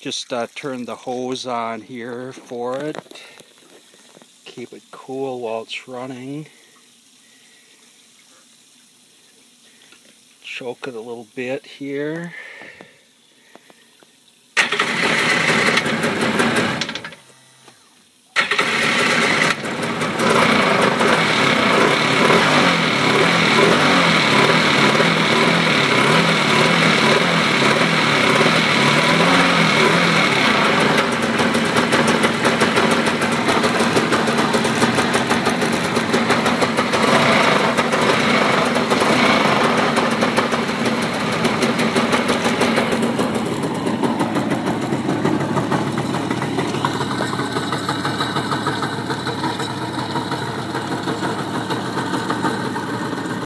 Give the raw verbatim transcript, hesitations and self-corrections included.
Just uh, turn the hose on here for it. Keep it cool while it's running. Choke it a little bit here.